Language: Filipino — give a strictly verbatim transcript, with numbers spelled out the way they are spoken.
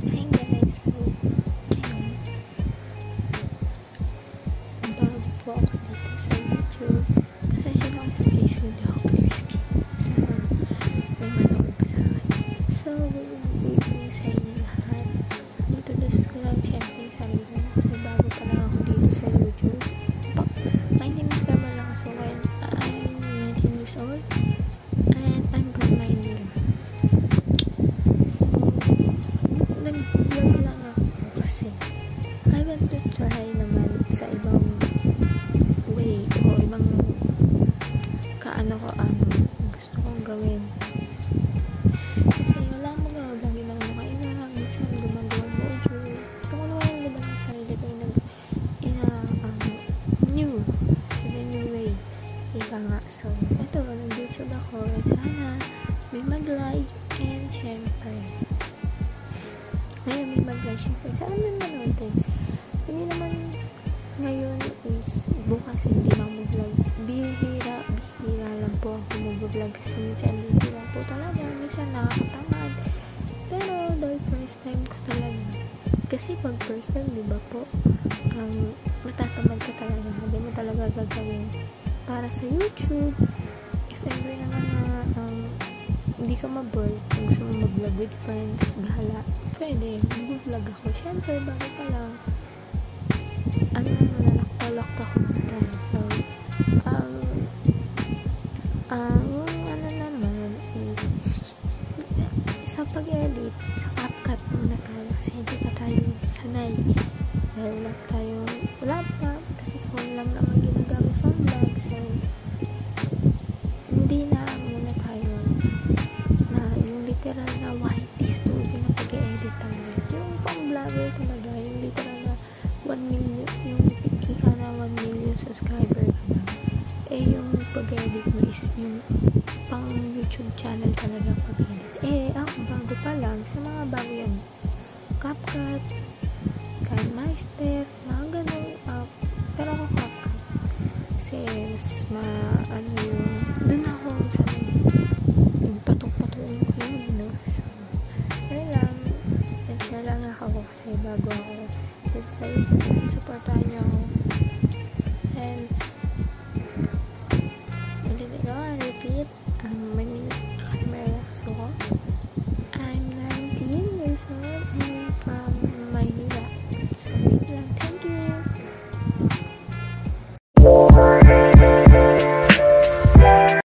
Hi guys, so ayun, bago po ako dito sa YouTube. Pasensya na ako sa face ko, hindi ako clear skin. Sana may manood pa sa akin. So, good evening sa inyo lahat. Introduce ko lang syempre yung sarili ko kasi bago pa lang ako dito sa YouTube. But, my name is Carmela Kasukan. I'm nineteen years old and I'm from Manila. Nag-vlog lang ako kasi I want to try naman sa ibang way o ibang kaano ko ang gusto kong gawin. Kasi wala akong magawa, lagi lang makaiba, minsan gumagawa mo audio. So kung wala yung naman ang sarili ko yung in a um, new in a new way. Ika nga. So ito, nag-YouTube ako. Sana may mag-like and syempre ngayon may mag-like syempre. Sana may manood eh. Hindi naman ngayon is bukas hindi na mag-vlog. Bihira, bihira lang po ako mag-vlog kasi minsan busy lang po talaga. Minsan nakakatamad. Pero dahil first time ko talaga. Kasi pag first time, di ba po, um, matatamad ka talaga. Hindi mo talaga gagawin. Para sa YouTube, if ever naman na um, hindi ka ma-bored, kung gusto mo mag-vlog with friends, bahala. Pwede, mag-vlog ako. Siyempre, bago pa lang. Ano naman, nalakta-lakta ko muna. So, um, um, ano naman is, sa pag-edit, sa CapCut muna tayo. Kasi hindi pa tayo sanay. Dahil wala tayo, wala pa. Kasi phone lang naman ginagamit sa vlog. So, hindi na muna tayo na yung literal na white studio na pag-edit talaga. Yung pang-vlogger talaga, yung literal na one million, yung ika na one million subscriber ka na. Eh, yung pag-edit mo is yung pang YouTube channel talaga pag-edit. Eh, ako bago pa lang, sa mga bago yan, CapCut, KineMaster, mga ganun, uh, pero ako CapCut. Kasi, mas ma, ano yung, dun ako sa yung patok-patuin ko yun, no? So, ayun lang, nag-share lang ako kasi bago ako dito sa YouTube, supportahan niyo ako. And,